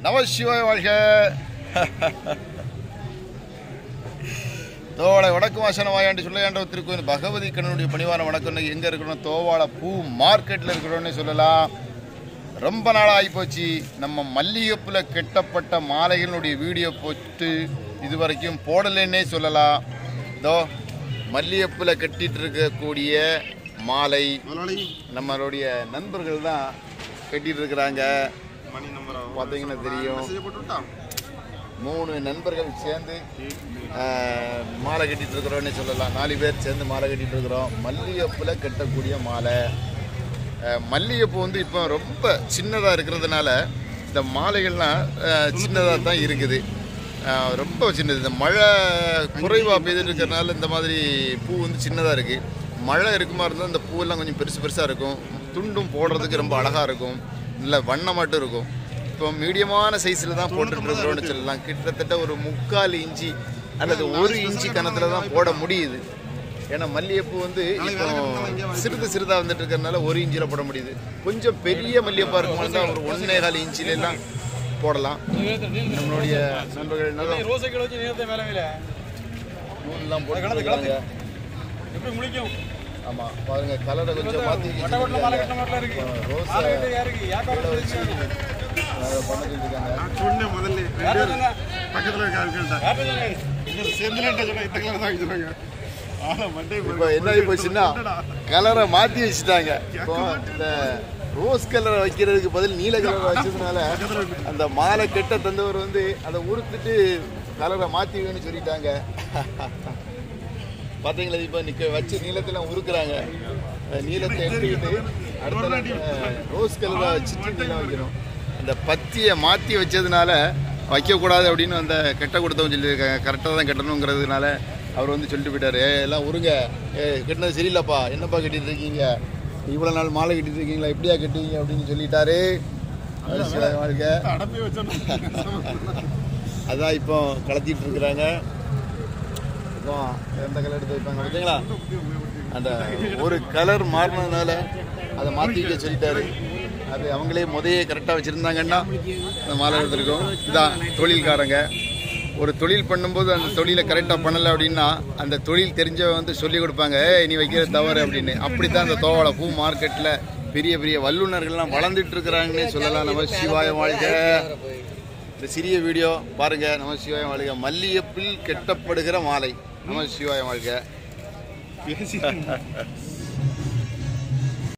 நமசிவாய வாழ்க. தோவாளை வடக்கு வாசன வாயாண்டு சொல்லையாண்ட திருக்கோயில் பகவதி கண்ணனுடைய பணிவான வணக்கம். எங்கே இருக்கணும்? தோவாளை பூ மார்க்கெட்டில் இருக்கிறோன்னு சொல்லலாம். ரொம்ப நாளாக ஆகிப்போச்சு. நம்ம மல்லிகைப்பூவில் கெட்டப்பட்ட மாலைகளுடைய வீடியோ போட்டு இது வரைக்கும் போடலைன்னே சொல்லலாம். இதோ மல்லிகைப்பூவில் கட்டிகிட்டு இருக்கக்கூடிய மாலை நம்மளுடைய நண்பர்கள் தான் கட்டிகிட்டு இருக்கிறாங்க. பார்த்தீங்கன்னா தெரியும். 3 நண்பர்கள் சேர்ந்து மாலை கட்டிகிட்டு இருக்கிறோன்னு சொல்லலாம். 4 பேர் சேர்ந்து மாலை கட்டிகிட்டு இருக்கிறோம். மல்லிகைப்பூவில் கட்டக்கூடிய மாலை. மல்லிகைப்பூ வந்து இப்போ ரொம்ப சின்னதாக இருக்கிறதுனால இந்த மாலைகள்லாம் சின்னதாக தான் இருக்குது. ரொம்ப சின்னது. இந்த மழை குறைவாக பெய்துட்டு இருக்கிறதுனால இந்த மாதிரி பூ வந்து சின்னதாக இருக்குது. மழை இருக்குமா இருந்தால் இந்த பூவெல்லாம் கொஞ்சம் பெருசாக இருக்கும். துண்டும் போடுறதுக்கு ரொம்ப அழகாக இருக்கும். இல்லை வண்ணம் மட்டும் இருக்கும். இப்போ மீடியமான சைஸில் தான் போட்டுருக்குறோன்னு சொல்லலாம். கிட்டத்தட்ட ஒரு 3/4 இன்ச்சு அல்லது 1 இன்ச்சு கணத்தில் தான் போட முடியுது. ஏன்னா மல்லிகைப்பூ வந்து இப்போ சிறுதாக வந்துட்டு இருக்கிறதுனால 1 இன்ச்சில் போட முடியுது. கொஞ்சம் பெரிய மல்லிகைப்பூ இருக்கும்போது தான் ஒரு 1.25 இன்ச்சிலெல்லாம் போடலாம். நம்மளுடைய நண்பர்கள் நூல்லாம் போட்டு ஆமாம் பாருங்க, கலரை கொஞ்சம் மாற்றி ரோஸ் பண்ணிட்டு இருக்காங்க. இப்போ என்ன ஆகி போச்சுன்னா கலரை மாற்றி வச்சுட்டாங்க. இப்போ இந்த ரோஸ் கலரை வைக்கிறதுக்கு பதில் நீல கலரை வச்சதுனால அந்த மாலை கெட்ட தந்தவர் வந்து அதை உடுத்துட்டு கலரை மாற்றிவேன்னு சொல்லிட்டாங்க. பார்த்தீங்களா? இப்போ நிற்க வச்சு நீளத்தெல்லாம் உருக்குறாங்க. நீளத்தை எடுத்துக்கிட்டு அடுத்த ரோஸ் கலரை வச்சுட்டு நீளம் வைக்கணும். அந்த பத்தியை மாற்றி வச்சதுனால வைக்கக்கூடாது அப்படின்னு அந்த கெட்ட கொடுத்தவங்க சொல்லியிருக்காங்க. கரெக்டாக தான் கட்டணுங்கிறதுனால அவர் வந்து சொல்லிட்டு போயிட்டார். எல்லாம் உருங்க, கட்டினது சரியில்லைப்பா, என்னப்பா கட்டிட்டு இருக்கீங்க, இவ்வளோ நாள் மாலை கட்டிட்டு இருக்கீங்களா, எப்படியா கட்டுவீங்க அப்படின்னு சொல்லிட்டாரு. வாழ்க்கை அதான் இப்போ கலத்திட்டு இருக்கிறாங்க. இப்போ எந்த கலர் எடுத்து வைப்பாங்க பார்த்தீங்களா? அந்த ஒரு கலர் மாறினதுனால அதை மாற்றி வைக்க சொல்லிட்டாரு. அது அவங்களே முதையே கரெக்டாக வச்சுருந்தாங்கன்னா அந்த மாலை எடுத்துருக்கோம். இதான் தொழில்காரங்க. ஒரு தொழில் பண்ணும்போது அந்த தொழிலை கரெக்டாக பண்ணலை அப்படின்னா அந்த தொழில் தெரிஞ்சவங்க வந்து சொல்லிக் கொடுப்பாங்க, நீ வைக்கிறது தவறு அப்படின்னு. அப்படி தான் அந்த தோவாளை பூ மார்க்கெட்டில் பெரிய பெரிய வல்லுநர்கள்லாம் வளர்ந்துட்டு இருக்கிறாங்கன்னே சொல்லலாம். நம்ம சிவாய வாழ்க. இந்த சிறிய வீடியோ பாருங்கள். நம்ம சிவாய வாழ்க. மல்லிகைப்பூவில் கெட்டப்படுகிற மாலை. நம்ம சிவாய வாழ்க.